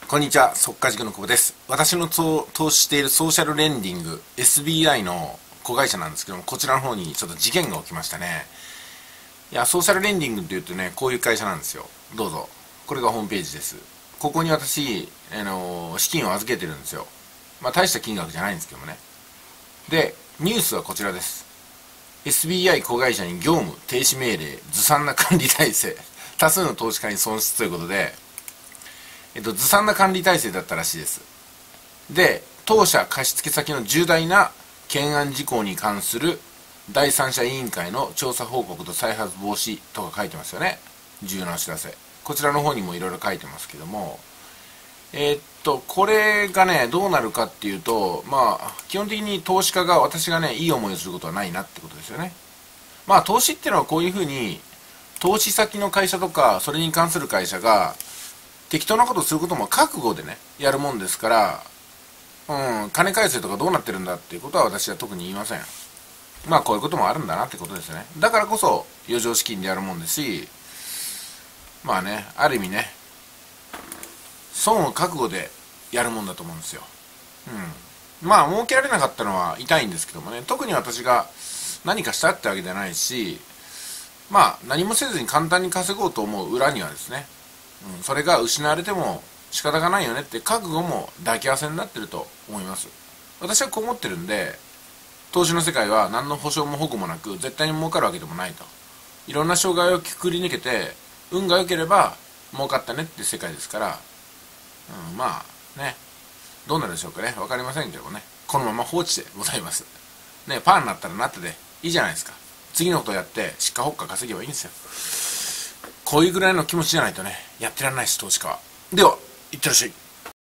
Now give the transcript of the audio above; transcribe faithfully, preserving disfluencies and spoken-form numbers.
こんにちは、速稼塾の久保です。私の投資しているソーシャルレンディング エスビーアイ の子会社なんですけども、こちらの方にちょっと事件が起きましたね。いや、ソーシャルレンディングって言うとね、こういう会社なんですよ。どうぞ。これがホームページです。ここに私、あのー資金を預けてるんですよ。まあ大した金額じゃないんですけどもね。で、ニュースはこちらです。エスビーアイ 子会社に業務停止命令、ずさんな管理体制、多数の投資家に損失ということで、えっと、ずさんな管理体制だったらしいです。で、当社貸付先の重大な懸案事項に関する第三者委員会の調査報告と再発防止とか書いてますよね。重要なお知らせ。こちらの方にもいろいろ書いてますけども、えーっと、これがね、どうなるかっていうと、まあ、基本的に投資家が、私がね、いい思いをすることはないなってことですよね。まあ、投資っていうのはこういうふうに、投資先の会社とか、それに関する会社が、適当なことをすることも覚悟でね、やるもんですから、うん、金返せとかどうなってるんだっていうことは私は特に言いません。まあこういうこともあるんだなってことですよね。だからこそ余剰資金でやるもんですし、まあね、ある意味ね、損を覚悟でやるもんだと思うんですよ。うん。まあ儲けられなかったのは痛いんですけどもね、特に私が何かしたってわけじゃないし、まあ何もせずに簡単に稼ごうと思う裏にはですね、うん、それが失われても仕方がないよねって覚悟も抱き合わせになってると思います。私はこう思ってるんで、投資の世界は何の保証も保護もなく絶対に儲かるわけでもないと。いろんな障害をくくり抜けて運が良ければ儲かったねって世界ですから、うん、まあね、どうなるでしょうかね、分かりませんけどもね、このまま放置でございますね。パーになったらなってでいいじゃないですか。次のことをやってしっかほっか稼げばいいんですよ。こういうぐらいの気持ちじゃないとね、やってらんないし、投資家は。では、いってらっしゃい。